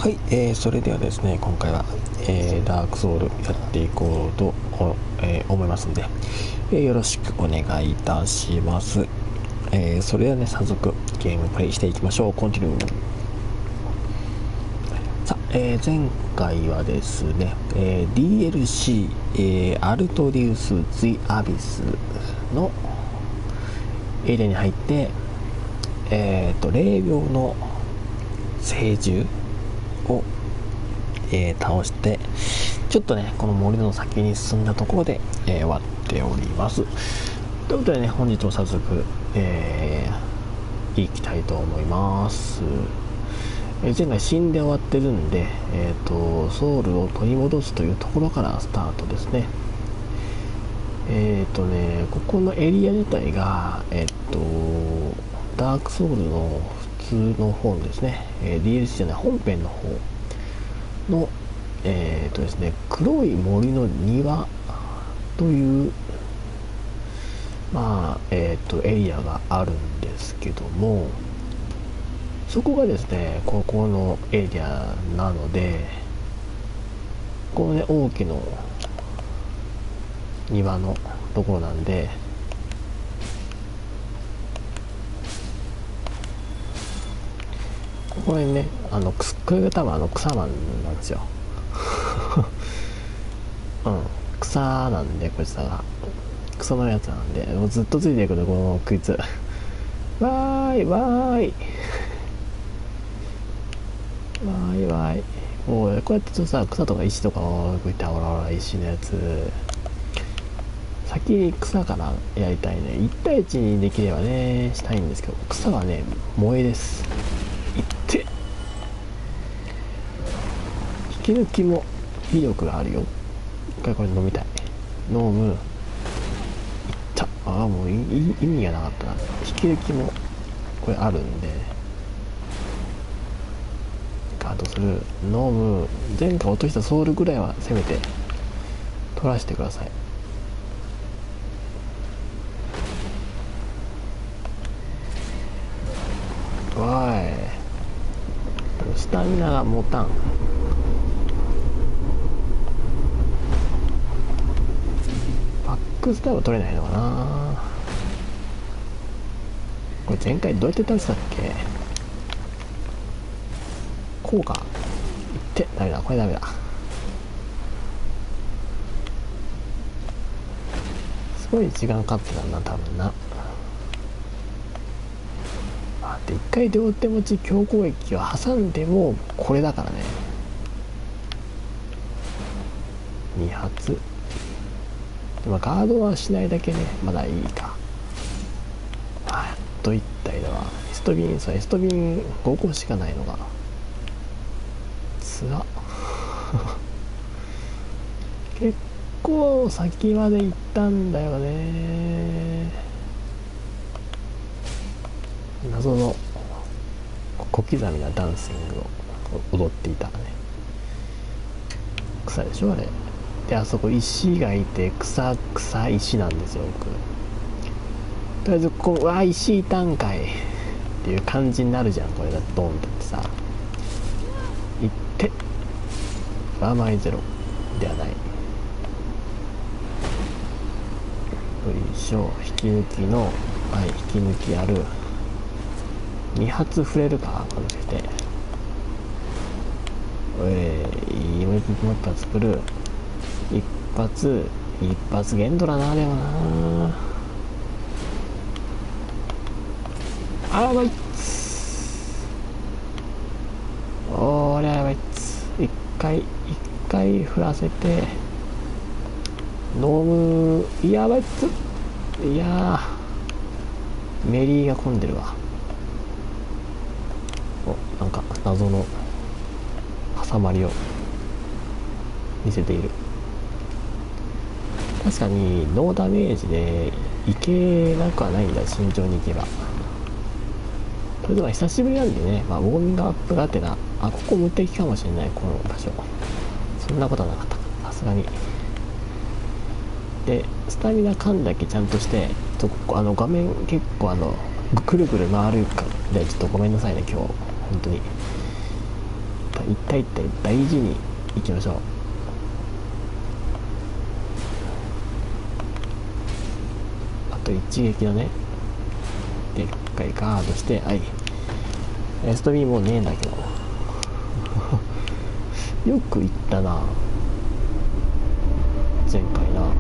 はい、それではですね、今回は、ダークソウルやっていこうと、思いますので、よろしくお願いいたします。それではね、早速ゲームプレイしていきましょう。コンティニュー。さあ、前回はですね、DLC、アルトリウス・ジ・アビスのエリアに入って、霊廟の聖獣を、倒して、ちょっとねこの森の先に進んだところで、終わっております。ということでね、本日も早速、いきたいと思います。前回死んで終わってるんで、ソウルを取り戻すというところからスタートですね。ここのエリア自体がダークソウルの普通の方ですね、DLC じゃない本編の方のですね、黒い森の庭というエリアがあるんですけども、そこがですねここのエリアなので、このね大きな庭のところなんで、これねこれが多分草なんですよ草なんで、こいつらが草のやつなんで、もうずっとついていくのこのこいつ。わーいわーいわーいわーい。もうこうやってさ、草とか石とかをこういったほらほら石のやつ、先に草からやりたいね。1対1にできればねしたいんですけど、草はね萌えです。いって引き抜きも威力があるよ。一回これ飲みたい。飲む。いった。ああ、もう意味がなかったな。引き抜きもこれあるんで、ガードする。飲む。前回落としたソウルぐらいはせめて取らせてください。わーい。スタミナが持たん。バックスターは取れないのかな。これ前回どうやって倒したっけ。こうか。いってダメだ、これダメだ。すごい時間かかってたな多分な。で一回両手持ち強攻撃を挟んでもこれだからね。2発でもガードはしないだけね、まだいいか。やっと1体だわ。エストビン、そうエストビン5個しかないのがつら結構先まで行ったんだよね。謎の小刻みなダンシングを踊っていたね。草でしょあれで、あそこ石がいて草石なんですよ僕。とりあえずこう、うわ石いたんかいっていう感じになるじゃん、これがドンってってさ。いってバーマイゼロではない。よいしょ。引き抜きの、はい、引き抜きある。2発触れるかこのして。もう一発作る。一発限度だな。でもなあ、やばいっつ。おーりゃやばいっつ。一回振らせて飲む。やばいっつ。いやーメリーが混んでるわ。なんか謎の挟まりを見せている。確かにノーダメージでいけなくはないんだ、慎重にいけば。それでは久しぶりなんでね、ウォーミングアップがてら、ここ無敵かもしれない、この場所。そんなことはなかった、さすがに。でスタミナ感だけちゃんとして、画面結構くるくる回るかで、ちょっとごめんなさいね今日本当に。 一体大事にいきましょう。あと一撃のね、でっかいガードして、はい。エストビーもうねえんだけどよくいったな、前回な。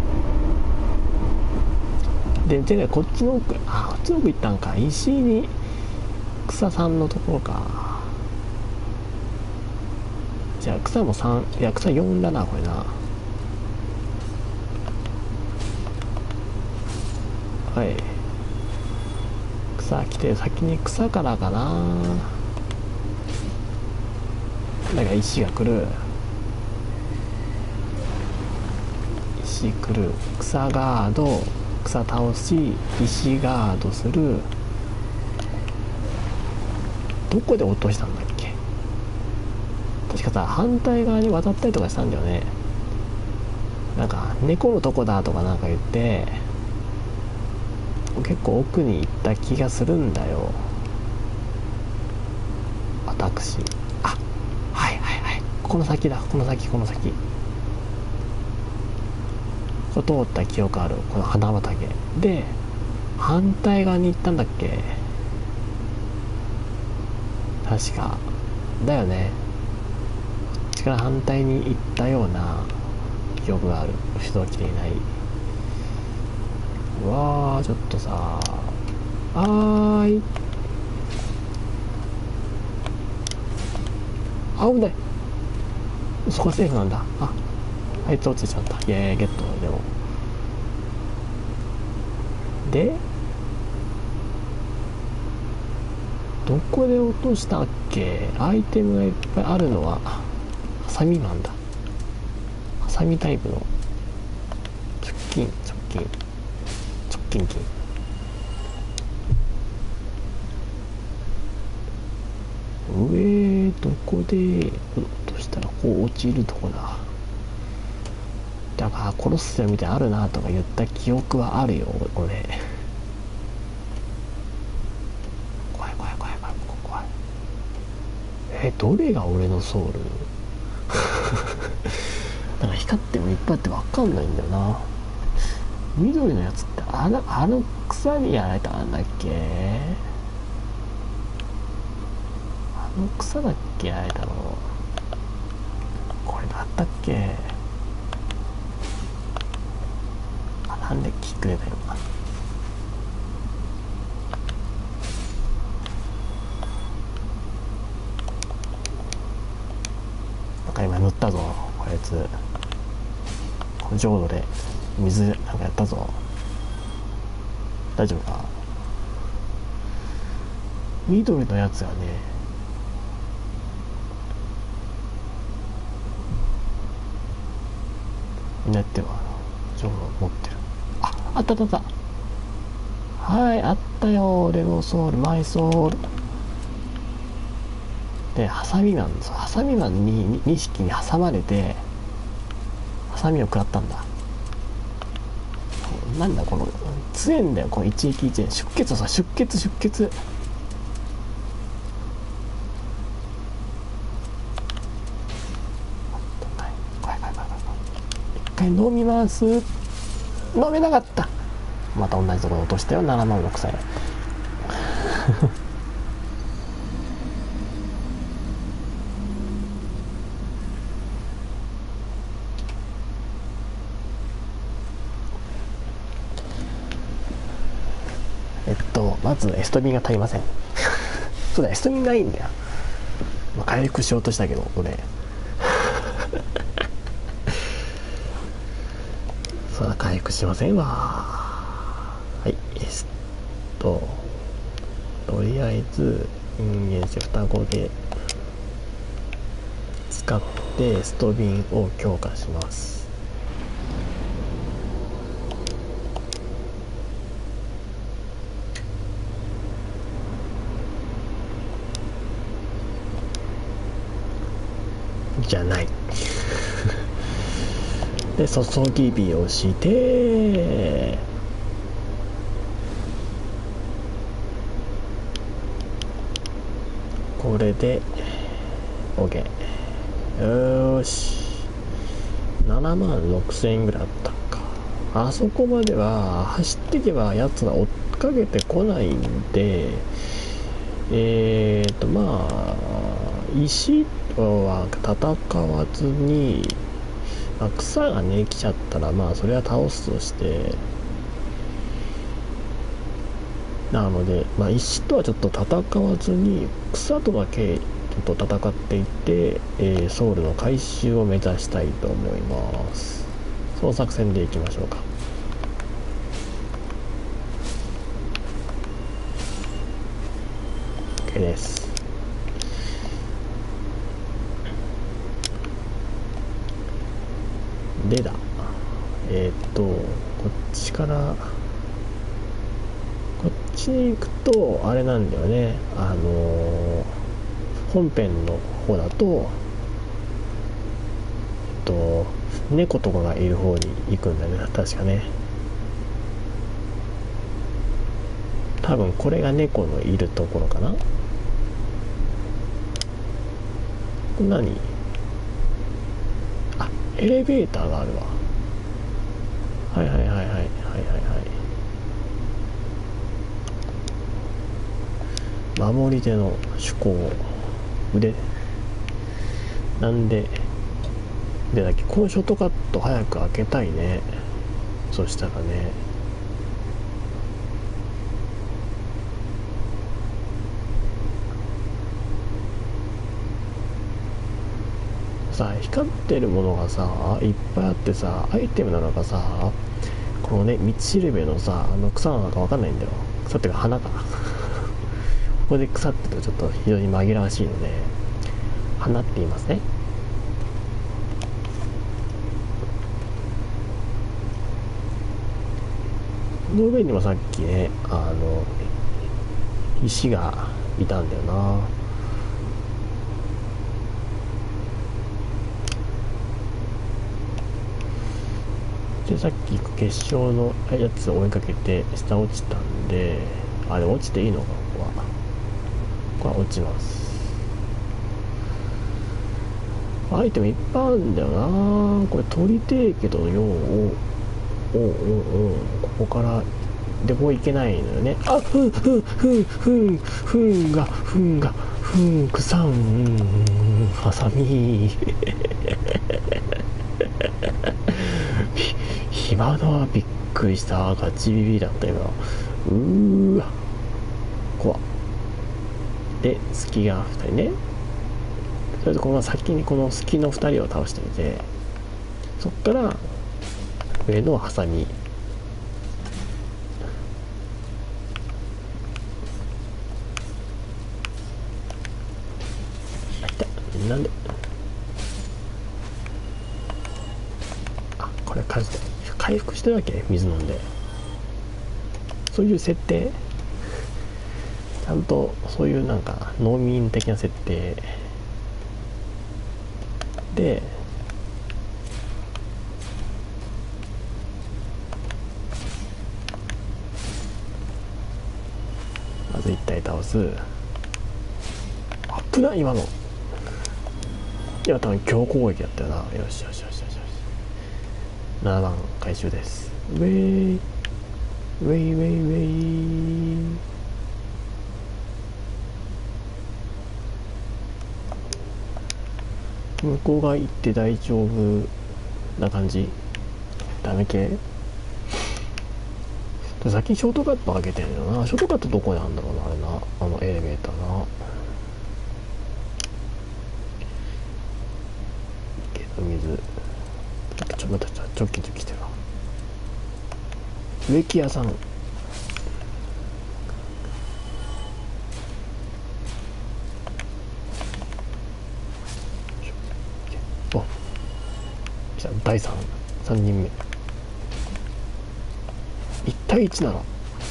で前回こっちの奥、こっちの奥行ったんか。石井に草さんのところか。じゃあ草も3、いや草4だなこれな。はい、草来て、先に草からかな。だから石が来る、石来る、草ガード、草倒し、石ガードする。どこで落としたんだっけ。確かさ、反対側に渡ったりとかしたんだよね。なんか猫のとこだとかなんか言って結構奥に行った気がするんだよ、私。はいはいはい、この先だ、この先これ通った記憶ある。この花畑で反対側に行ったんだっけ、確かだよね。こっちから反対に行ったような記憶がある。人は来ていない。うわー、ちょっとさーい、危ない。そこはセーフなんだ。あいつ落ちちゃった。イエーイゲット。でもでどこで落としたっけ。アイテムがいっぱいあるのはハサミマンだ。ハサミタイプの直近金上どこで落としたらこう落ちるとこだ。だから殺すよみたいなあるなとか言った記憶はあるよ俺。怖いどれが俺のソウルなんか光ってもいっぱいあって分かんないんだよな。緑のやつってあの草にやられたんだっけ。あの草だっけやられたの。これだったっけ。なんでキック出たよ。なんか今塗ったぞこいつ。この浄土で水なんかやったぞ。大丈夫か。緑のやつがね、みんなやってるわ。浄土持ってる。あった。はい、あったよ。俺のソウル、マイソウルで、ハサミマンに2匹に挟まれてハサミを食らったんだ。なんだこの強えんだよこの一撃一撃。出血怖い。一回飲みます。飲めなかった。また同じところ落としたよ。7万6歳まずエストビンが足りませんそうだ、エストビンないんだよ。回復しようとしたけど俺そうだ、回復しませんわ。はい、とりあえず人間性双子で使ってエストビンを強化します。じゃないで注ぎ火をしてこれで OK。 よーし、7万6000円ぐらいあったか。あそこまでは走っていけばやつが追っかけてこないんで、まあ石は戦わずに、まあ、草がね来ちゃったらまあそれは倒すとして、なので、まあ、石とはちょっと戦わずに草とだけちょっと戦っていって、ソウルの回収を目指したいと思います。その作戦でいきましょうか。OK です。でだ、こっちからこっちに行くとあれなんだよね、本編の方だと猫とかがいる方に行くんだよね、確かね。多分これが猫のいるところかな。何、あ、エレベーターがあるわ。はいはいはいはいはいはいはい。守り手の趣向腕なんでだっけ、このショートカット早く開けたいね。そしたらね、さ、光ってるものがさいっぱいあってさ、アイテムなのかさ、このね道しるべのさ、草なのか分かんないんだよ。草っていうか花かここで草って言うとちょっと非常に紛らわしいので花って言いますね。の上にもさっきね、石がいたんだよな。でさっき決勝のやつを追いかけて下落ちたんで、あれ落ちていいのか、ここは落ちます。アイテムいっぱいあるんだよな。これ取りてえけどよ、ここからでもういけないのよね。あ、草ハサミ暇だわ、びっくりした。ガチビビだった今。わ怖っ。で隙が2人ね。とりあえずこの先にこの隙の2人を倒してみて、そっから上のハサミ、なんで、あ、これ回復してるわけ、水飲んで。そういう設定、ちゃんとそういうなんか農民的な設定で、まず1体倒す。あっぶな、今の。いや多分強攻撃だったよな。よしよしよしよしよし。7番回収です。ウェイウェイウェイウェイ。向こうが行って大丈夫な感じ。ダメ系。先にショートカット開けてんだよな。ショートカットどこにあるんだろうな、あれな。エレベーターな。けど水またチョキチョキしてるわ。植木屋さん。お、来た。第3人目。1対1なら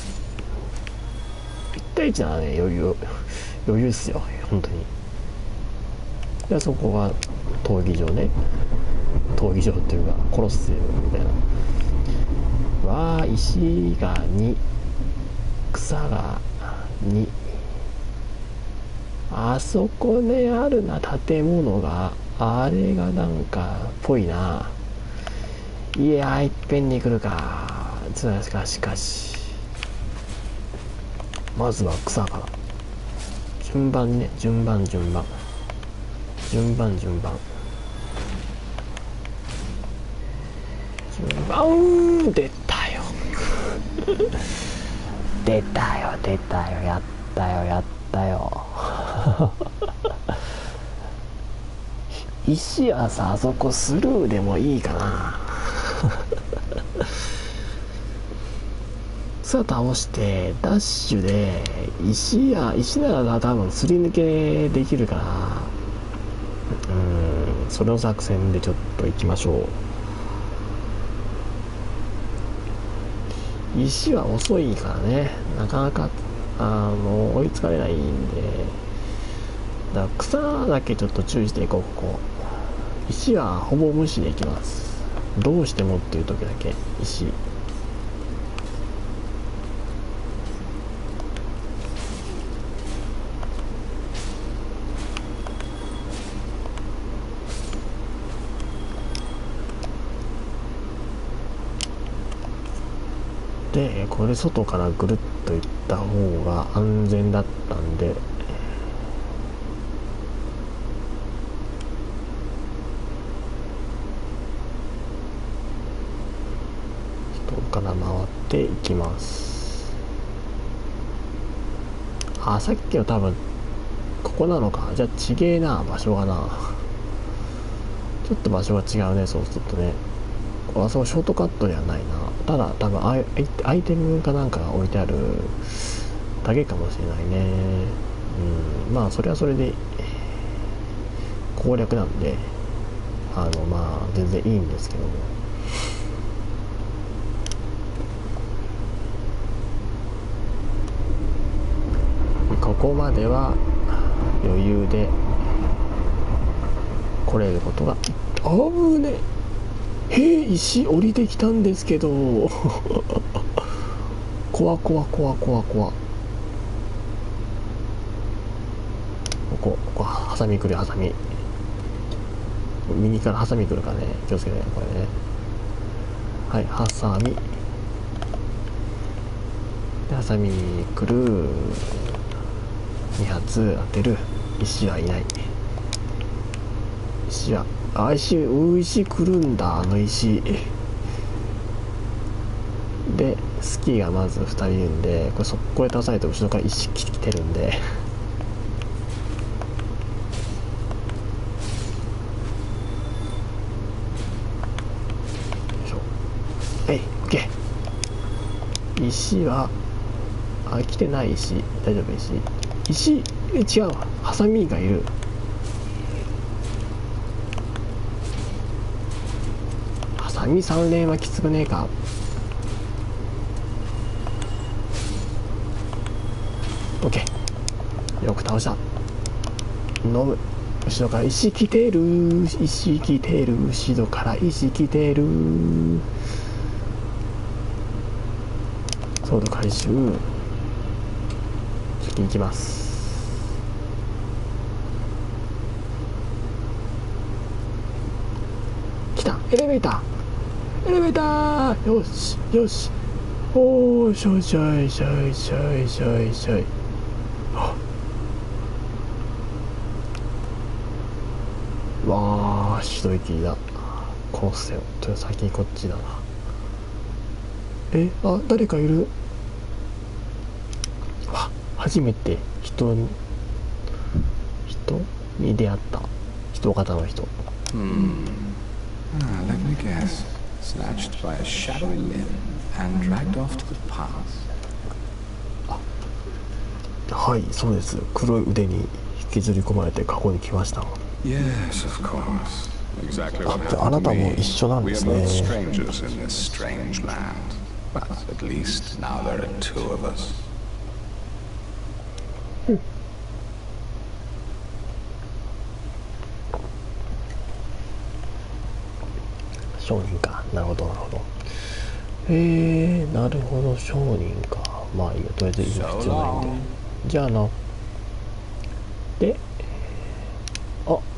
1対1ならね、余裕っすよ本当に。でそこが闘技場ね。闘技場っていうかコロッセウみたいな。わあ、石が2、草が2。 あそこね、あるな、建物が。あれがなんかぽいな。いやー、いっぺんに来るか。しかしまずは草から。順番ね、順番順番順番順番順番。出たよ出たよ出たよ、やったよやったよ石はさ、あそこスルーでもいいかな草倒してダッシュで石なら多分すり抜けできるから、それの作戦でちょっと行きましょう。石は遅いからね、なかなか追いつかれないんで、だから草だけちょっと注意していこう。ここ石はほぼ無視でいきます。どうしてもっていう時だけ石。でこれ外からぐるっと行った方が安全だったんで、外から回っていきます。あ、さっきの多分ここなのか。じゃあちげえな、場所がな。ちょっと場所が違うね、そうするとね。あそこショートカットではないな。ただ多分アイテムかなんかが置いてあるだけかもしれないね。まあそれはそれで攻略なんで、まあ全然いいんですけども。ここまでは余裕で来れることが。危ねえ、石降りてきたんですけど怖こハサミ来る、ハサミ右からハサミ来るからね、気をつけてね、これね。はい、ハサミで、ハサミ来る、2発当てる。石はいない。石は石来るんだ、あの石でスキーがまず2人いるんで、これ速攻で倒されて後ろから石来てるんではい、オッケー。石は来てない。石大丈夫。石違うわ、ハサミがいる。ハサミ3連はきつくねえか。オッケー、よく倒した。飲む。後ろから石来てる、後ろから石来てる。ソード回収。先に行きます。来た、エレベーター。よしおー、しょいわー、一息だ。こうせよ。先にこっちだな。誰かいる。初めて人に出会った。人型の人。 Let me guess. Snatched by a shadowy limb and dragged off to the path. はい、そうです。黒い腕に引きずり込まれて過去に来ました。 Yes, of course. Exactly what happened あなた to も me. 一緒なん We で are す both ね。 strangers in this strange land. But at least now there are two of us. 商人か。なるほど。なるほど、商人か。まあいいよ、とりあえず行く必要ないんで。じゃあな。で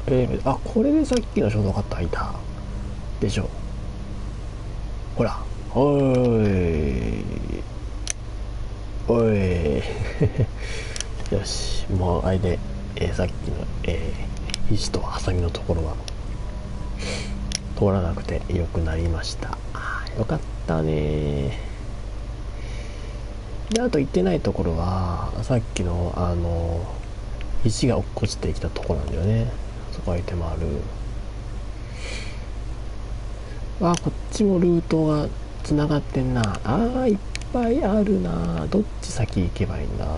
あ、これでさっきのショートカット開いたでしょ。ほら、おいおいよし、もうあれで、さっきの、石とハサミのところは通らなくてよくなりました。よかったね。で、あと行ってないところはさっきの石が落っこちてきたとこなんだよね。そこ空いて回る。こっちもルートがつながってんな。いっぱいあるな。どっち先行けばいいんだ。ちょ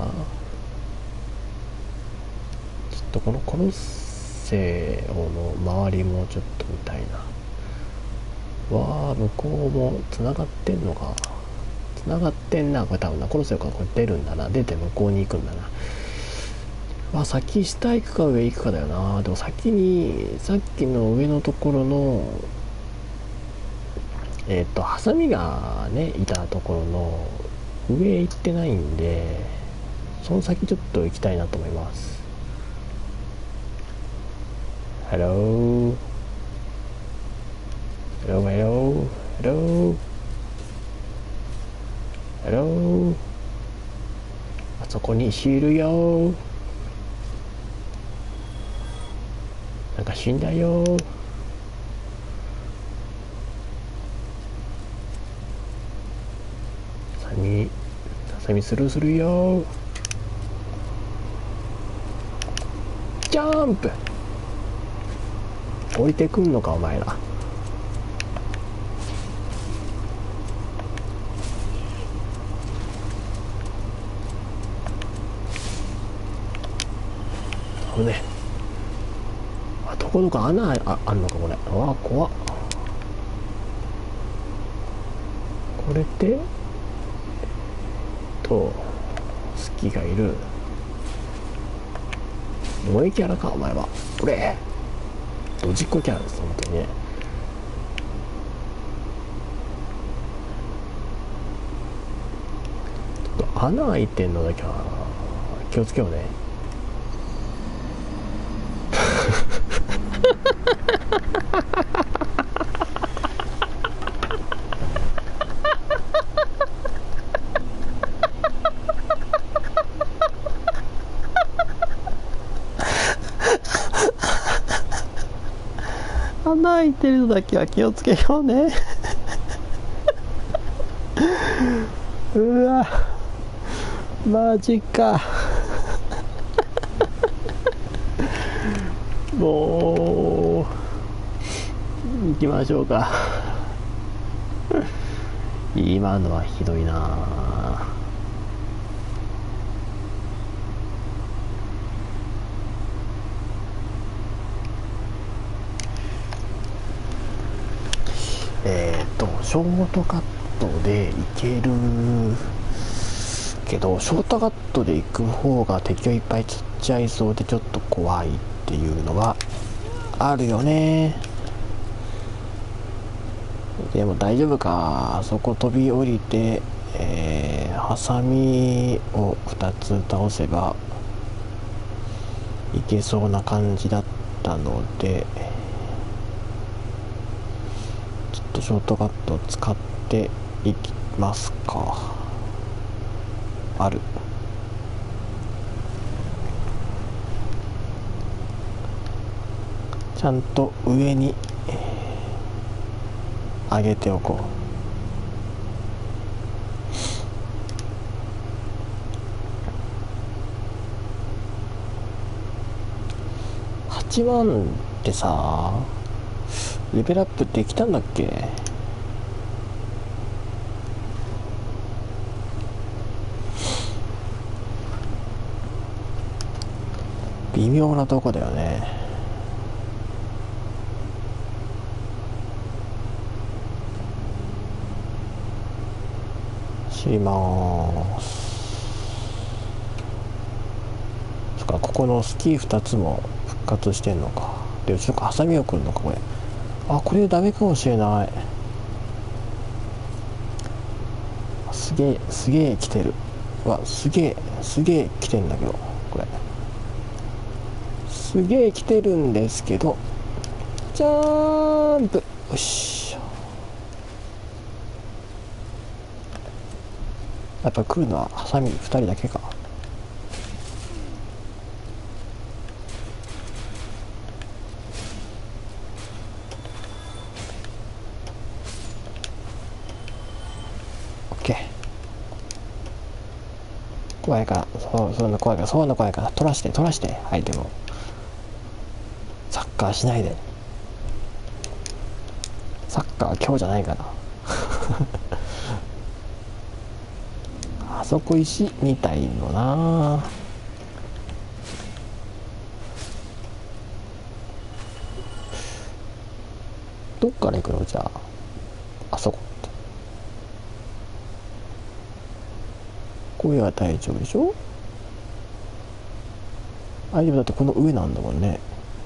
っとこのコロッセオの周りもちょっと見たいな。向こうもつながってんのか。つながってんな。これ多分な、コロッセオからこれ出るんだな。出て向こうに行くんだな。先下行くか上行くかだよな。でも先にさっきの上のところのハサミがねいたところの上行ってないんで、その先ちょっと行きたいなと思います。ハローハローハローハローハロー、あそこに石いるよ。なんか死んだよ。ハサミスルーするよ。ジャンプ。降りてくんのかお前ら。ね、どこどこ穴あんのかこれ。怖っ。これでスキがいる。萌えキャラかお前は。これドジっ子キャラです本当にね。ちょっと穴開いてんのだけは気をつけようね。穴開いてるのだけは気をつけようね。うわマジか。もう行きましょうか。今のはひどいな。ショートカットで行けるけど、ショートカットで行く方が敵をいっぱい釣っちゃいそうでちょっと怖いっていうのがあるよね。でも大丈夫か。そこ飛び降りて、ハサミを2つ倒せばいけそうな感じだったので、ちょっとショートカットを使っていきますか。ちゃんと上に上げておこう。8万ってさ、レベルアップできたんだっけ。微妙なとこだよね。知ります。そっか、ここのスキー2つも復活してんのか。で後ろからハサミをくるのかこれ。これでダメかもしれない。すげえ来てる。すげえ来てんだけど、これすすげえ来てるんですけど、ジャンプ。よし。やっぱ来るのはハサミ2人だけか。オッケー。怖いから、そんな怖いから、そんな怖いから、取らして、相手も。サッカーしないで。サッカーは今日じゃないから。あそこ石みたいのな。どっから行くのじゃあ。あそこって。これは大丈夫でしょ。あ、でもだってこの上なんだもんね。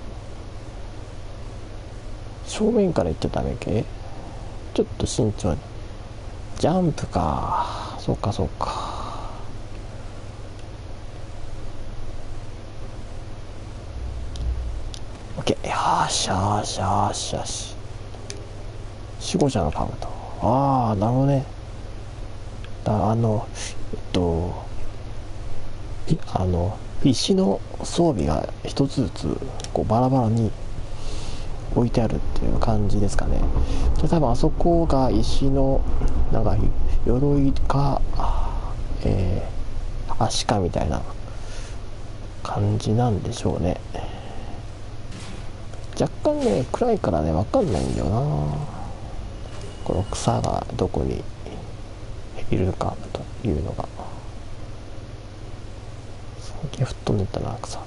正面から行っちゃダメけ。ちょっと慎重に。ジャンプか。そうかそうか。オッケー。よーしよーしよーしよし。守護者のカウント。ああ、なるほどね。石の装備が一つずつこうバラバラに置いてあるっていう感じですかね。で多分あそこが石のなんか鎧か、足かみたいな感じなんでしょうね。若干ね暗いからね分かんないんだよな、この草がどこにいるかというのが。最近吹っ飛んでったな草。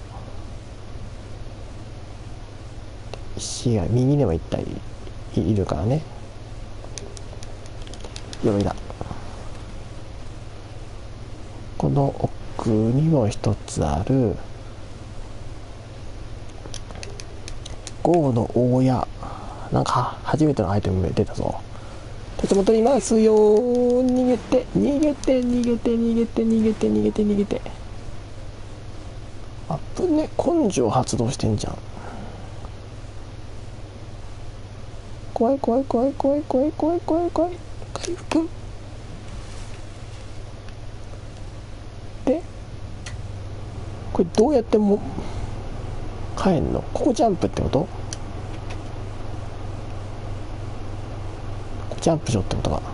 石が右にも一体いるからね。鎧だ。この奥にも一つある豪の大家。なんか初めてのアイテム出たぞ。手元取りますよ。逃げて逃げて逃げて逃げて逃げて逃げて逃げて。あぶね、根性発動してんじゃん。怖い怖い怖い怖い怖い怖い怖い怖い。回復でこれどうやっても帰んの。ここジャンプってこと。ジャンプしろってことか。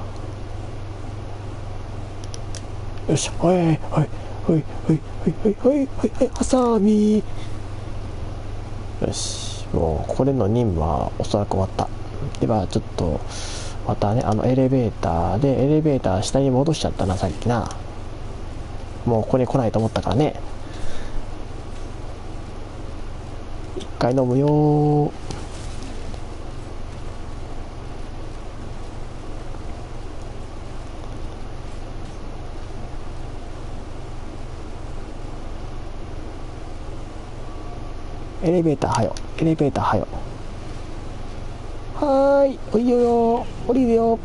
よし、はいはいはいはいはいはいはいはいハサミ。よし、もうここでの任務はおそらく終わった。ではちょっとまたね、エレベーター下に戻しちゃったな、さっきな。もうここに来ないと思ったからね。一回飲むよ。エレベーターはよ、エレベーターはよ。はーい、降りるよ、降りるよ。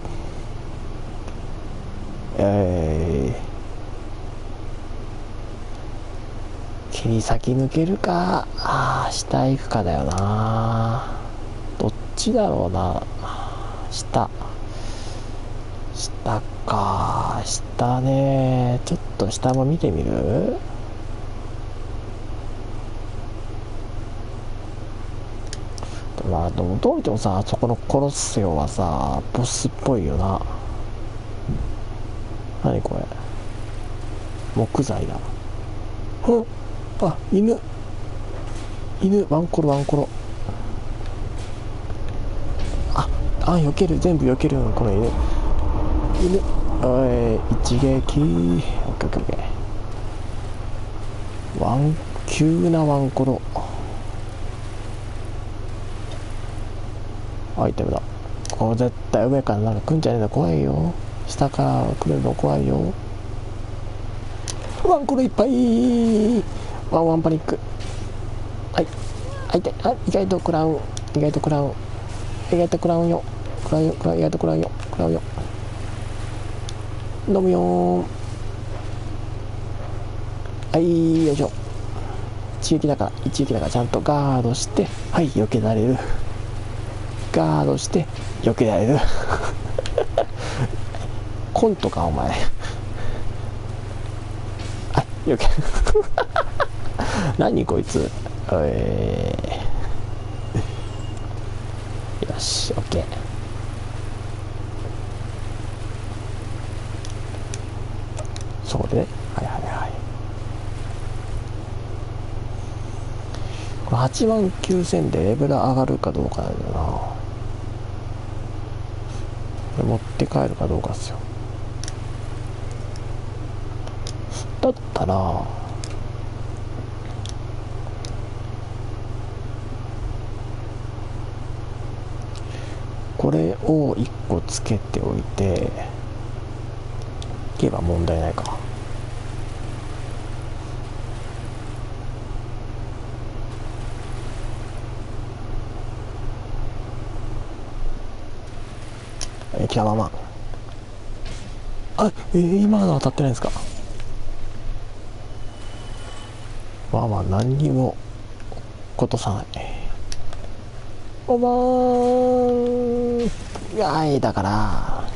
切り裂き抜けるか、下行くかだよな。どっちだろうな。下か、下ね。ちょっと下も見てみる。まあでもどう見てもさ、そこのコロッセオはさボスっぽいよな。何これ、木材だ。あ、犬ワンコロ避ける、全部避ける。この犬おい、一撃。オッケーオッケー。急なワンコロアイテムだ。これ絶対上からなんか来んじゃねえの、怖いよ。下から来るの怖いよ。ワンコロいっぱい。ワンパニック。はい、意外と食らうよ。意外と食らうよ。飲むよ。はい、よいしょ。 一撃だからちゃんとガードして、はい、避けられる。ガードして避けられる。コントかお前。あ、避け何こいつ。よし、オッケー。そうでね、はいはいはい。これ89000でレベル上がるかどうかなんだよな。これ持って帰るかどうかっすよ。だったらこれを1個つけておいていけば問題ないか。キラママン。あ、今の当たってないんですか。まあまあ何にもことさない。おばーん。はい、だから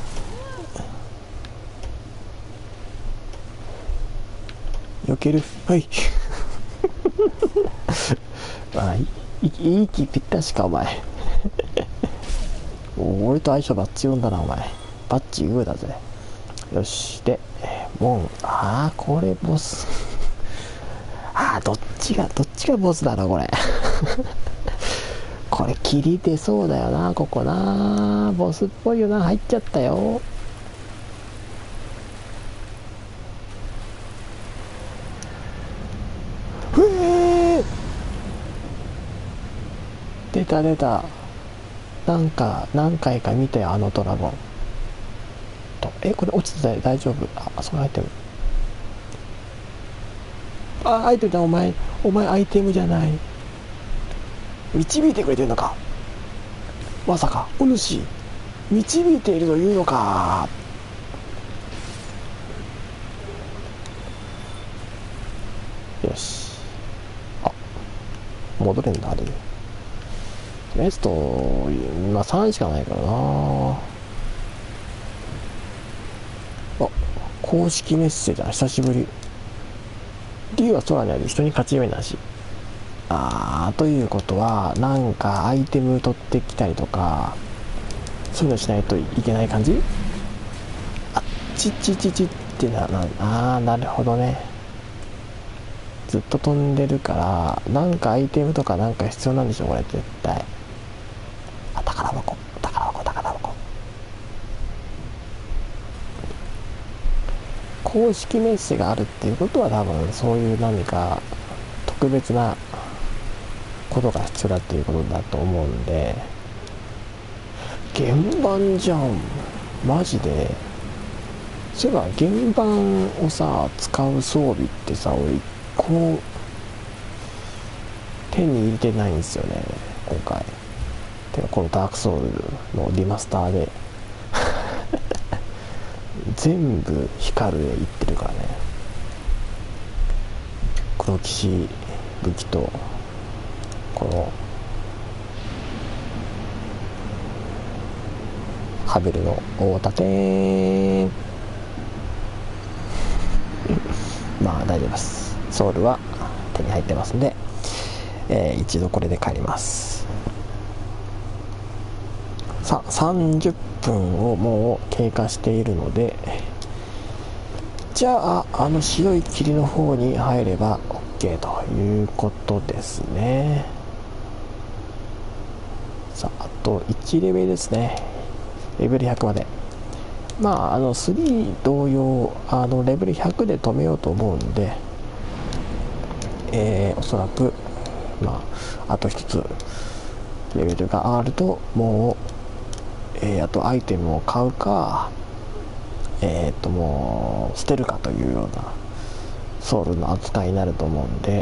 避ける。はいあ、いい気ぴったしかお前俺と相性バッチグンだなお前。バッチグーだぜ。よし、でモン。これボスどっちがボスだろうこれこれ切り出そうだよな、ここな。ボスっぽいよな。入っちゃったよ。出た。なんか何回か見たよ、あのドラゴンと。これ落ちてたよ、大丈夫。そのアイテム。アイテムだ。お前アイテムじゃない。導いてくれてるのか。まさかお主導いているというのか。よし、戻れんだ。あれベスト今3しかないからな。公式メッセージだ。久しぶり。竜は空にある。人に勝ち目なし。ということはなんかアイテム取ってきたりとかそういうのしないといけない感じ。チってなるほどね。ずっと飛んでるからなんかアイテムとかなんか必要なんでしょこれ絶対。宝箱。公式メッセがあるっていうことは多分そういう何か特別なことが必要だっていうことだと思うんで。原版じゃんマジで。そういえば原版をさ使う装備ってさ俺一個も手に入れてないんですよね今回。てかこのダークソウルのリマスターで全部光る絵いってるからね。黒騎士武器とこのハベルの大盾まあ大丈夫です。ソウルは手に入ってますんで、一度これで帰ります。さあ30分をもう経過しているので、じゃあの白い霧の方に入れば OK ということですね。さああと1レベルですね。レベル100まで。3同様レベル100で止めようと思うんで、おそらくあと一つレベルが上がるともう、あとアイテムを買うかもう捨てるかというようなソウルの扱いになると思うんで、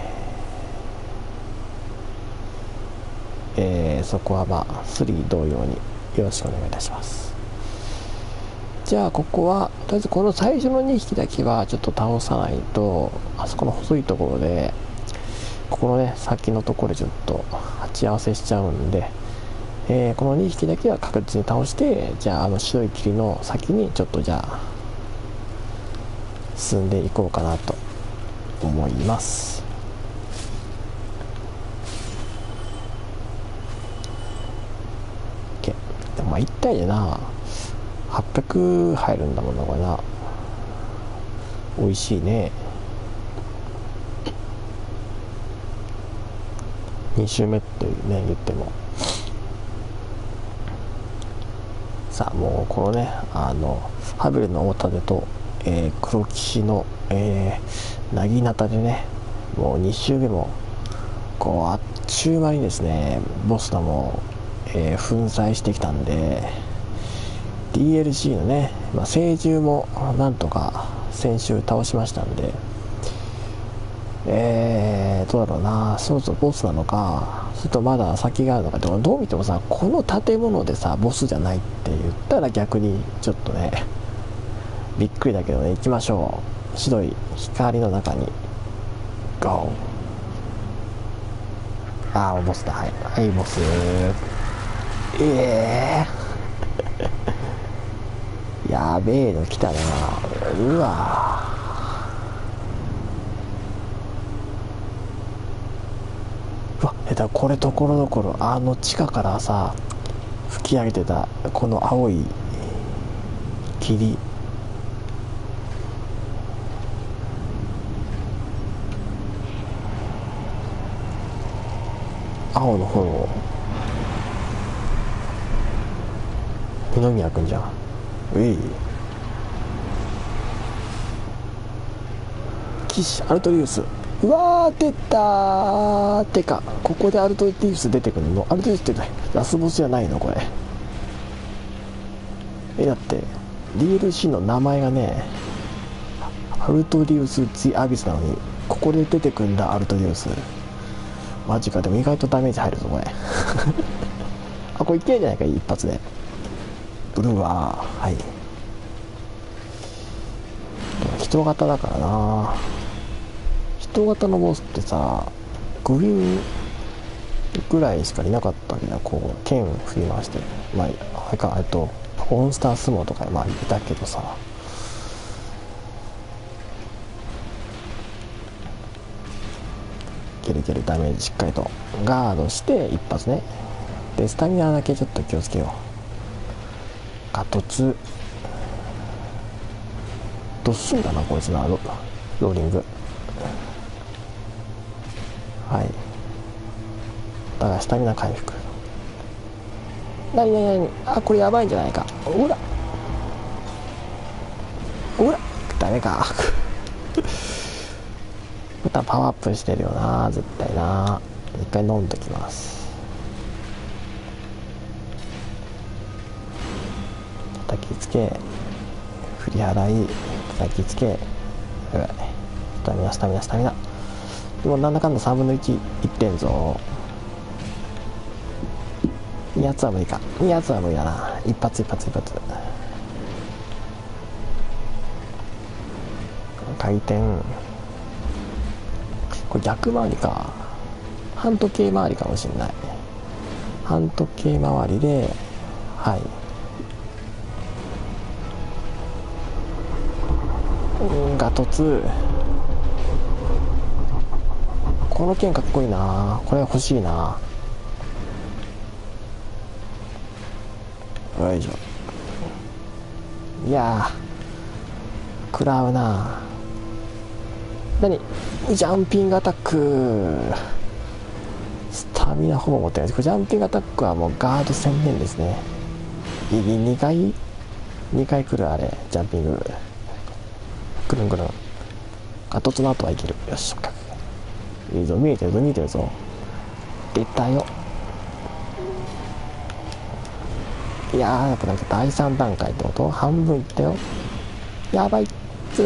そこは3同様によろしくお願いいたします。じゃあここはとりあえずこの最初の2匹だけはちょっと倒さないと、あそこの細いところでここのね先のところでちょっと鉢合わせしちゃうんで、この2匹だけは確実に倒して、じゃあ白い霧の先にちょっとじゃあ進んでいこうかなと思います。でもまあ1体でな800入るんだもんなこれな。美味しいね。2周目というね言ってもさあ、もうこのねハベルの大盾と、黒騎士の、なぎなたでね、もう2周目もこうあっちゅう間にですねボスらも、粉砕してきたんで、 DLC のね、聖獣もなんとか先週倒しましたんで、どうだろうな、そろそろボスなのか、それとまだ先があるのか。でもどう見てもさ、この建物でさボスじゃないって言ったら逆にちょっとねびっくりだけどね。行きましょう。白い光の中にゴー。ああボスだ。はい、はい、ボス。やべえの来たな。うわだこれところどころ地下からさ吹き上げてたこの青い霧、青の炎、二宮君じゃん。騎士アルトリウス。うわー出たー。てかここでアルトリウス出てくるの？アルトリウスってラスボスじゃないのこれ？だって DLC の名前がねアルトリウス・ジ・アビスなのに、ここで出てくるんだアルトリウス。マジか。でも意外とダメージ入るぞこれこれいけんじゃないか、一発で。ブルーははい人型だからな。人型のボスってさグリーンぐらいしかいなかったわけだ。こう剣振り回して、あれかモンスター相撲とかいたけどさ、いけるダメージしっかりとガードして一発ね。でスタミナだけちょっと気をつけよう。ガトツどっしんだなこいつな。ローリング。はいだからスタミナ回復。なにこれやばいんじゃないか。ほらダメかまたパワーアップしてるよな絶対な。一回飲んどきます。叩きつけ振り払い叩きつけ、スタミナ。でもなんだかんだ3分の1いってんぞ。2発は無理か。2発は無理だな。一発回転。これ逆回りか。半時計回りかもしれない。半時計回りでガトツ。この剣かっこいいな。これ欲しいな。よいしょ。いやー食らうな。何ジャンピングアタック。スタミナほぼ持ってない。ジャンピングアタックはもうガード専念ですね。2回来る。あれジャンピングくるんガトツの後はいける。よしいいぞ。見えてるぞ。出たよ。いやーやっぱ第3段階ってこと？半分いったよ。やばいっつ。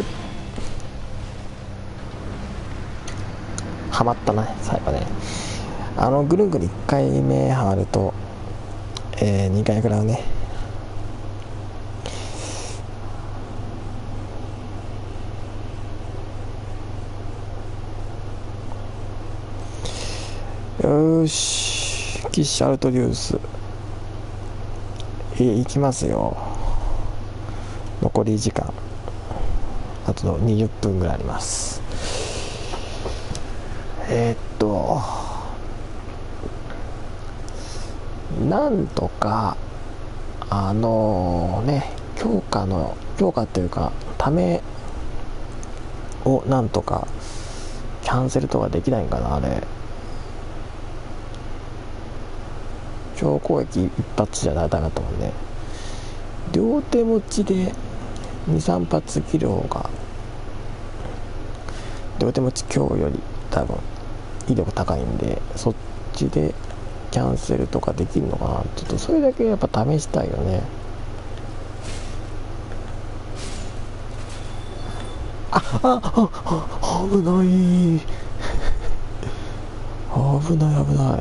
はまったな最後ね。ぐるんぐる1回目はまると、2回食らうね。 よーし、キッシュアルトリュースいきますよ。残り時間あと20分ぐらいあります。なんとか強化っていうかためをなんとかキャンセルとかできないんかな。あれ超攻撃一発じゃダメだと思うんで、両手持ちで 2,3 発キル方が両手持ち強より多分威力高いんで、そっちでキャンセルとかできるのかな。ちょっとそれだけやっぱ試したいよね。危ない危ない。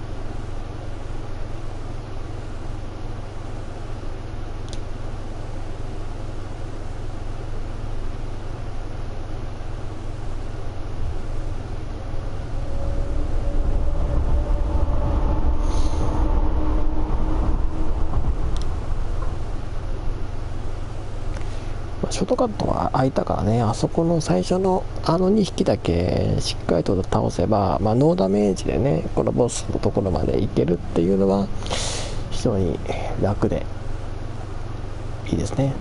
ショートカットは空いたからね、あそこの最初の2匹だけしっかりと倒せば、ノーダメージでねこのボスのところまでいけるっていうのは非常に楽でいいですね。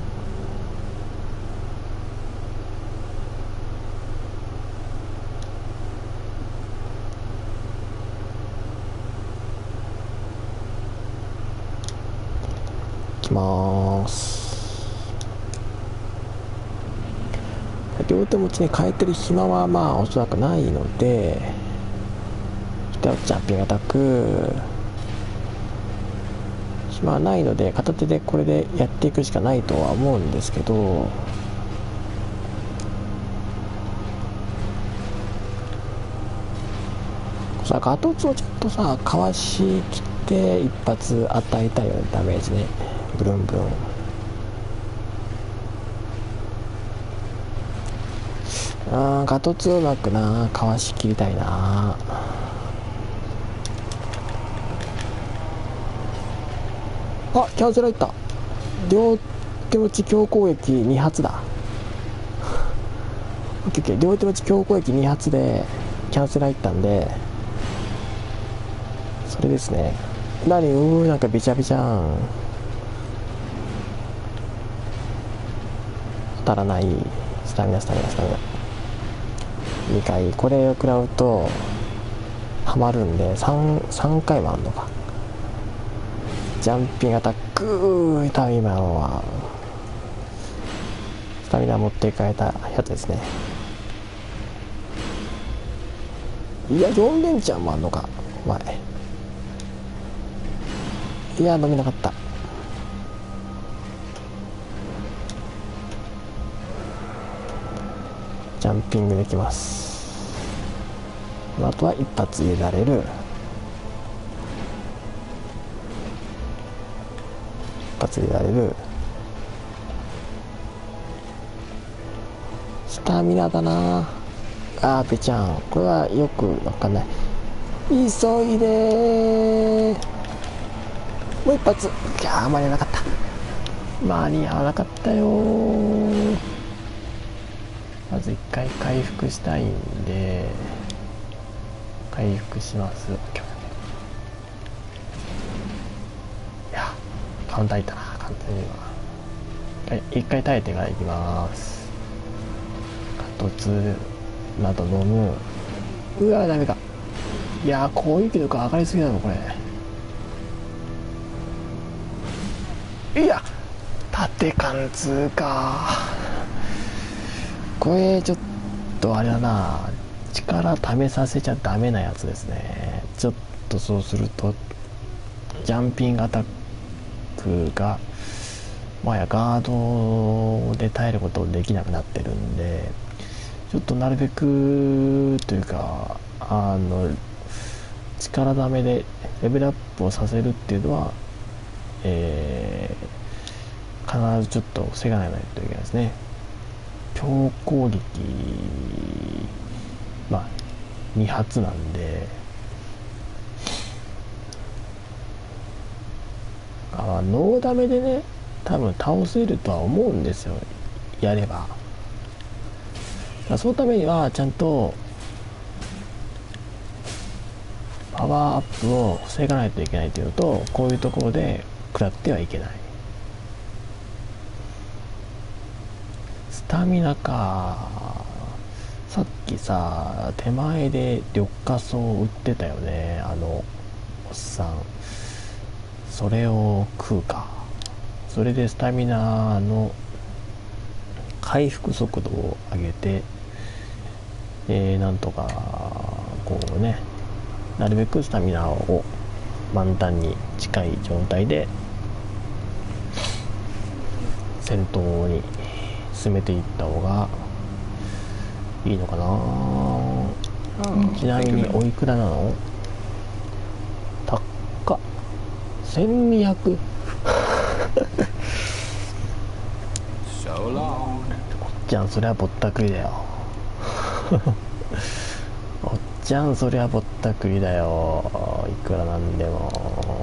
いきまーす。両手持ちに変えてる暇はおそらくないので、ジャンピングアタック暇はないので、片手でこれでやっていくしかないとは思うんですけど、ガトツをちょっとかわしきって一発与えたいよね、ダメージね。ブルンブルン。ガトツうまくかわしきりたいな。キャンセル入った。両手持ち強攻撃2発だ。オッケーオッケー。両手持ち強攻撃2発でキャンセル入ったんで、それですね。なんかビチャビチャン。当たらない。スタミナ2回これを食らうとハマるんで、3回もあるのか。ジャンピングアタック。今のはスタミナ持っていかれたやつですね。いや4連チャンもあんのか。前いや飲めなかった。ジャンピングできます。あとは一発入れられる。スタミナだな。ペチャン、これはよくわかんない。急いでもう一発。間に合わなかった。間に合わなかったよ。まず一回回復したいんで回復します。いやカウンターいったな。簡単には一回耐えてからいきます。ガトツなど飲む。ダメか。いや攻撃力上がりすぎだろこれ。いや縦貫通か。これちょっとあれだな、力試させちゃダメなやつですね。ちょっとそうするとジャンピングアタックがガードで耐えることできなくなってるんで、ちょっとなるべくというか力ダメでレベルアップをさせるっていうのは、必ずちょっと防がないといけないですね。強攻撃2発なんでノーダメでね多分倒せるとは思うんですよ、やれば。そのためにはちゃんとパワーアップを防がないといけないというのと、こういうところで食らってはいけない。スタミナか。さっきさ手前で緑化草を売ってたよね、おっさん。それを食うか。それでスタミナの回復速度を上げて、なんとかこうね、なるべくスタミナを満タンに近い状態で戦闘に進めていった方がいいのかな。ちなみにおいくらなの？高っ。1200 So long. おっちゃんそれはぼったくりだよおっちゃんそれはぼったくりだよ、いくらなんでも。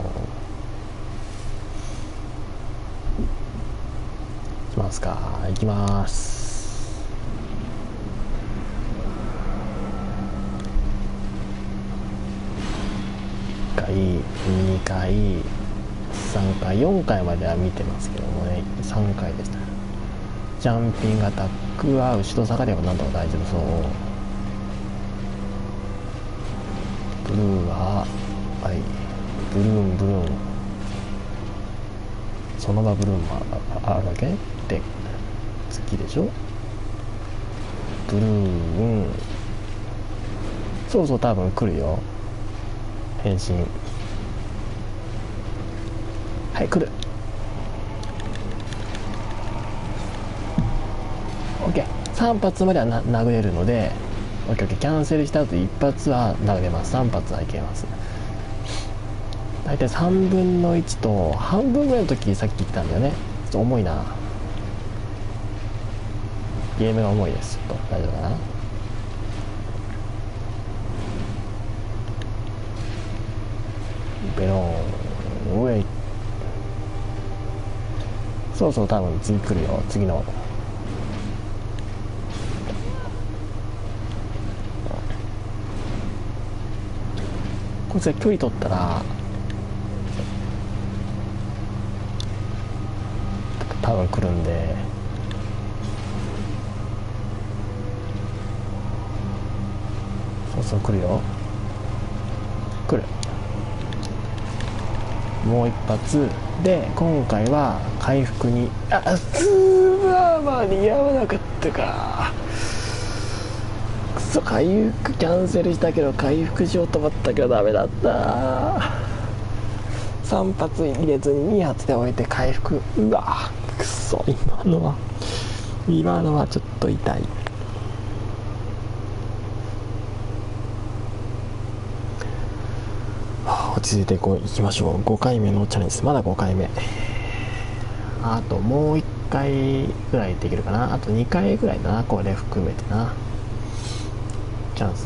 いきますか、いきます。1回2回3回4回までは見てますけどもね、3回でした。ジャンピングアタックは後ろ下がればなんとか大丈夫そう。ブルーははいブルーンその場ブルーンもあるわけで月でしょ。ブルーンそう多分来るよ、変身。はい来る。 OK3 発までは殴れるので OK キャンセルした後1発は殴れます。3発はいけます。大体3分の1と半分ぐらいの時さっき来たんだよね。ちょっと重いな、ゲームが重いです。ちょっと大丈夫かな。ベローン上、そう多分次来るよ、次の。こいつが距離取ったら多分来るんで、そう来るよ、来る。もう一発で今回は回復にスーパーマンに合わなかったか。くそ、回復キャンセルしたけど回復しようと思ったけどダメだった。3発入れずに2発で終えて回復。うわくそ、今のはちょっと痛い。落ち着いていきましょう。5回目のチャレンジです。まだ5回目。あともう1回ぐらいできるかな。あと2回ぐらいだな、これ含めてな。チャンス。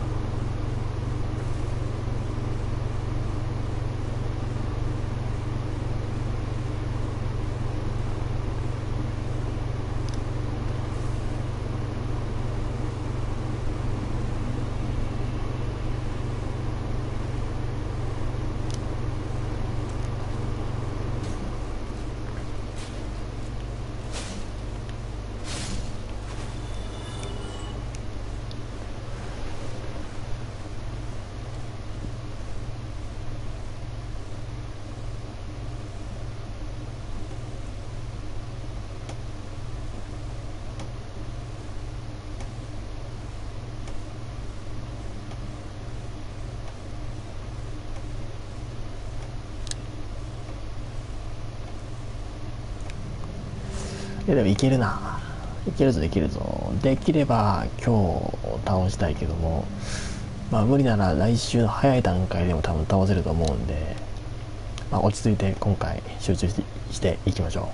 でもいけるな、いけるぞ、できるぞ。できれば今日倒したいけども、無理なら来週の早い段階でも多分倒せると思うんで、落ち着いて今回集中していきましょ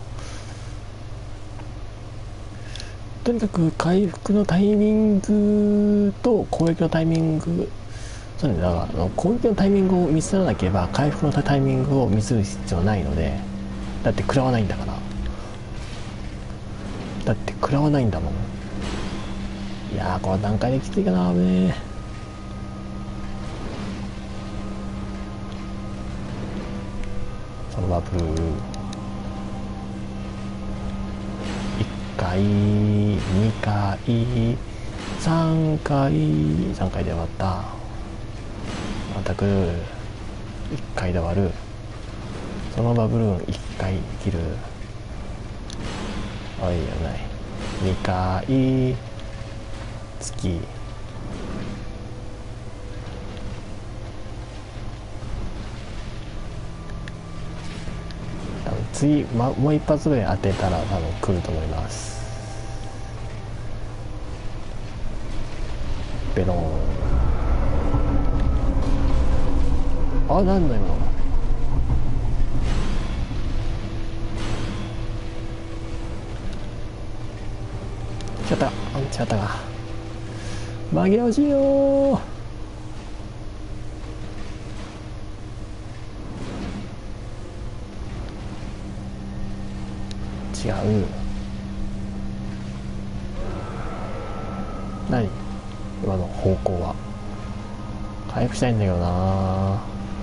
う。とにかく回復のタイミングと攻撃のタイミングそうね、だから攻撃のタイミングをミスらなければ回復のタイミングをミスる必要はないので、だって食らわないんだから。だって食らわないんだもん。いやー、この段階できついかな。危ねえ。そのバブル1回2回3回3回で終わった。また来る。1回で終わる。そのバブルーン1回切る。おいよない2回月多分次、もう一発ぐらい当てたら多分来ると思います。ベロン。あ、なんだ今の。違った、違ったか。紛らわしいよ。違う。何今の方向は。回復したいんだけどな。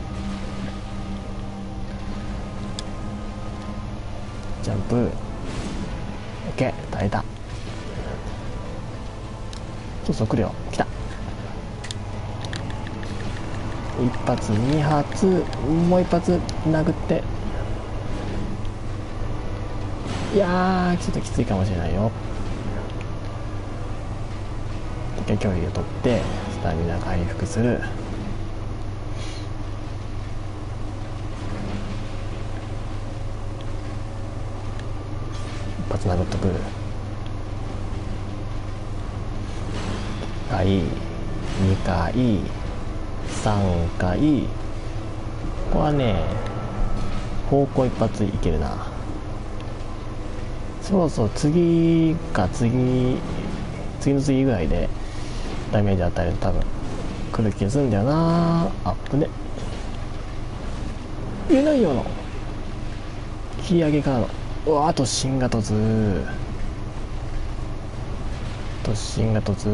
ジャンプ OK 耐えた。そうそう来るよ。来た。一発二発もう一発殴って。いやーちょっときついかもしれないよ。一回距離を取ってスタミナ回復する。一発殴っとく。1回2回3回。ここはね方向一発いけるな。そろそろ次の次ぐらいでダメージ与えると多分来る気がするんだよな。アップね。言えないよの切り上げからの。うわ、突進が突進が突。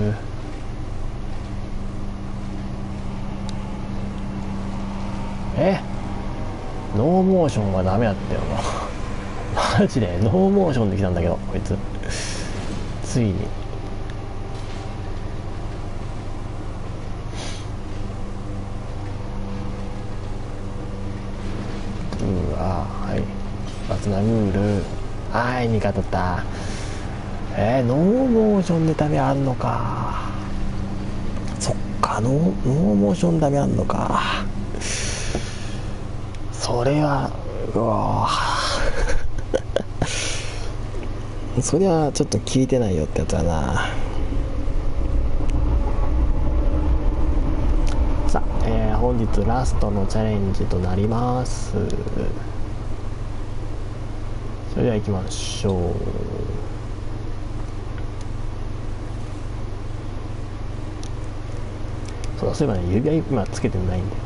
ノーモーションはダメだったよなマジでノーモーションできたんだけどこいつついに。うわはいバツナグール。はい2回取った。ノーモーションでダメあんのか。そっかノーモーションダメあんのか。それはうわそりゃちょっと聞いてないよってやつだな。さあ、本日ラストのチャレンジとなります。それでは行きましょう。そういえばね指輪今つけてないんだよ。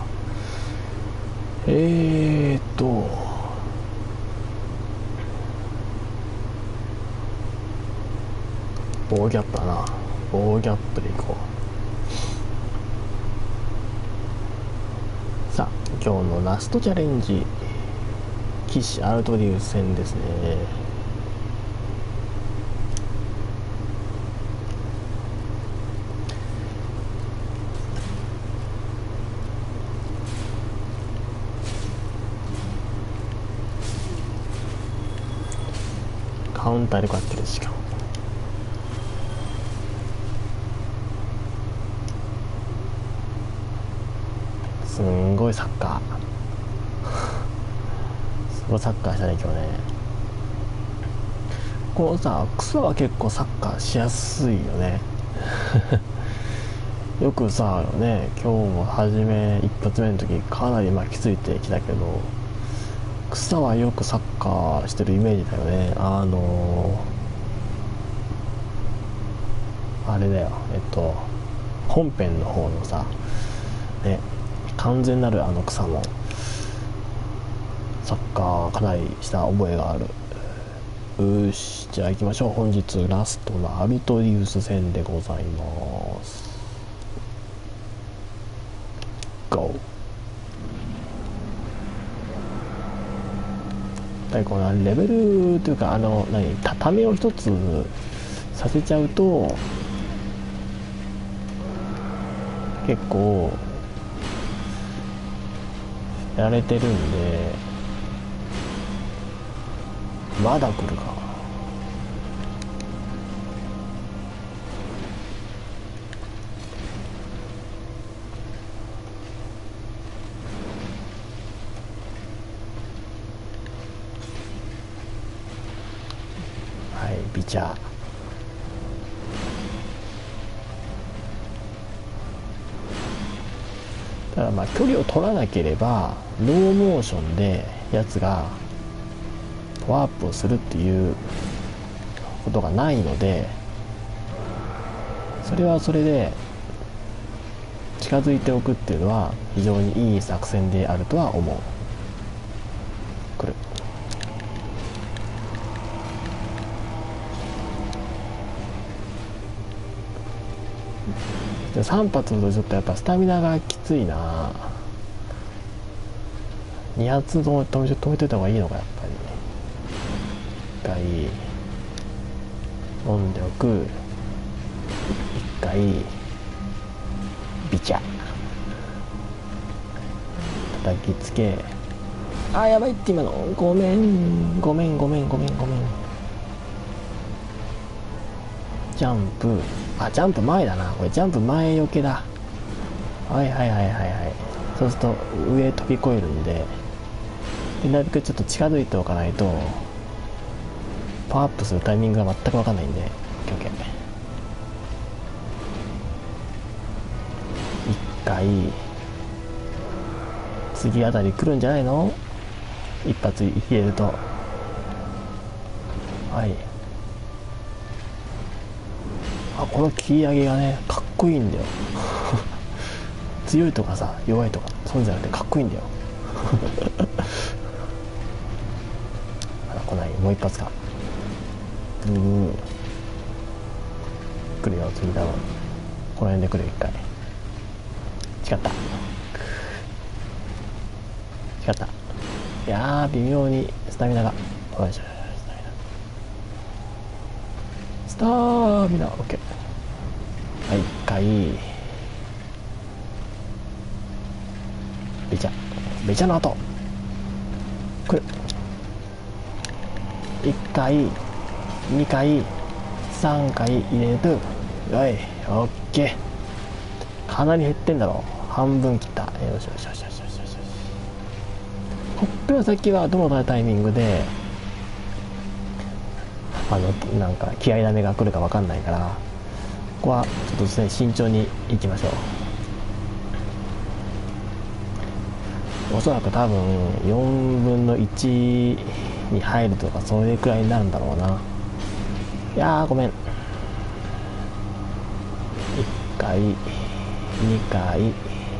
ボーギャップだな。ボーギャップでいこう。さあ今日のラストチャレンジ騎士アルトリウス戦ですね。カウンターでこうやってる。しかもすんごいサッカーすごいサッカーしたね今日ね。このさ草は結構サッカーしやすいよねよくさね今日も初め一発目の時かなり巻きついてきたけど草はよくサッカーしてるイメージだよね。あれだよ本編の方のさね、完全なる草もサッカーかなりした覚えがある。よし、じゃあ行きましょう。本日ラストのアルトリウス戦でございます。 GO。 このレベルというか畳を一つさせちゃうと結構やられてるんで、まだ来るか。はい、ビチャー。ただまあ距離を取らなければノーモーションでやつがワープをするっていうことがないので、それはそれで近づいておくっていうのは非常にいい作戦であるとは思う。来る。3発ほどちょっとやっぱスタミナがきついな。2発止めといた方がいいのか、やっぱり。一回飲んでおく。一回ビチャ叩きつけ。あ、やばいって今の。ごめんジャンプ。あ、ジャンプ前だな。これジャンプ前よけだ。はい。そうすると上飛び越えるんで、なるべくちょっと近づいておかないとパワーアップするタイミングが全く分かんないんで、OK。一回次あたり来るんじゃないの？一発入れると。はい。あ、この切り上げがねかっこいいんだよ強いとかさ弱いとかそうじゃなくてかっこいいんだよまだ来ない。もう一発か。来るよ次だろ。この辺で来る。一回違った。いやー微妙にスタミナが。スタミナ OK。 はい、一回ベチャの後来る。1回2回3回入れる。はい、オッケー。かなり減ってんだろ。半分切った。よし。ほっぺの先はどのタイミングでなんか気合いダメが来るか分かんないから、ここはちょっとですね慎重にいきましょう。おそらく多分4分の1に入るとかそれくらいになるんだろうな。いやーごめん。1回2回1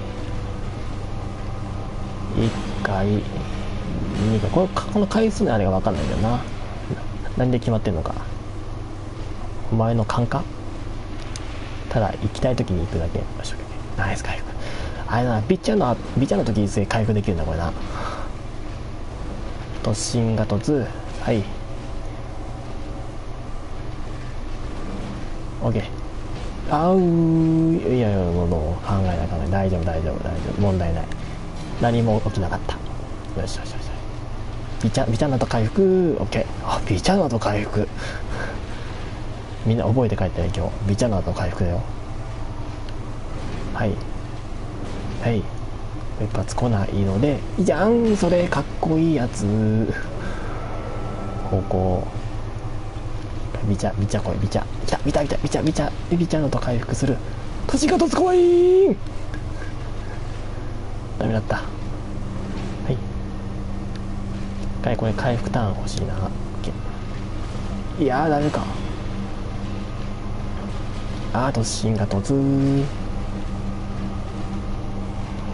回2回、この回数のあれが分かんないんだよな。何で決まってんのか。お前の勘か。ただ行きたい時に行くだけ。ナイス回復。あれな、ビチャの時に回復できるんだこれな。突進が突。はい OK。 いやもう考えない大丈夫問題ない。何も起きなかった。よしビチャの後回復 OK。 あ、ビチャの後回復みんな覚えて帰ってね今日。ビチャの後回復だよ。はい一発来ないのでいいじゃん。それかっこいいやつ。方向ビチャ来い。ビチャの後回復する。都市が突怖い。ダメだった。これ回復ターン欲しいな。いやーダメか。突進が突。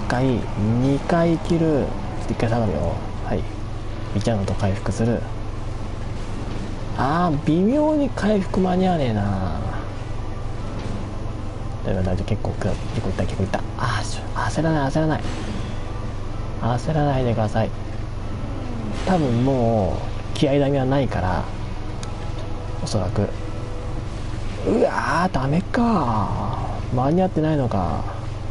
2回切る。1回下がるよ。はい。ビチャのと回復する。微妙に回復間に合わねえな。だいぶ結構いった。焦らない焦らないでください。多分もう気合いだめはないから、おそらく。うわー、ダメか。間に合ってないのか。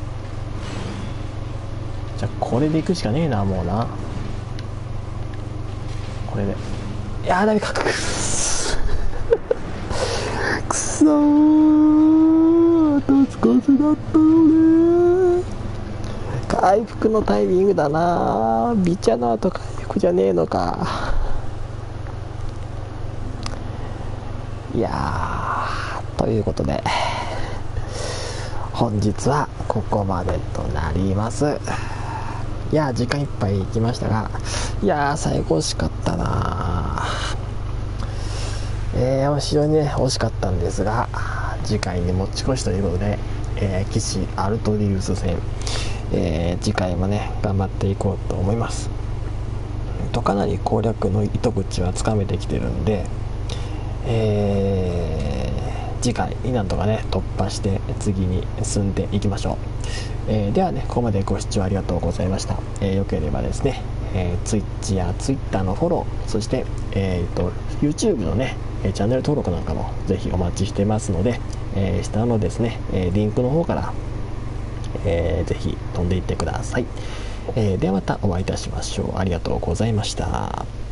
じゃあこれでいくしかねえな、もうな。これで。いやー、ダメか。くそー、あと少しだったよね。回復のタイミングだな。ビチャの後回復じゃねえのか。いやー、ということで本日はここまでとなります。いやー、時間いっぱいいきましたが、いやー、最後惜しかったな。非常にね惜しかったんですが、次回に持ち越しということで、騎士アルトリウス戦、次回もね頑張っていこうと思います。かなり攻略の糸口はつかめてきてるんで、次回になんとかね突破して次に進んでいきましょう。ではね、ここまでご視聴ありがとうございました。よければですね、Twitch や Twitter のフォロー、そして、YouTube のねチャンネル登録なんかもぜひお待ちしてますので、下のですねリンクの方から、ぜひ飛んでいってください。ではまたお会いいたしましょう。ありがとうございました。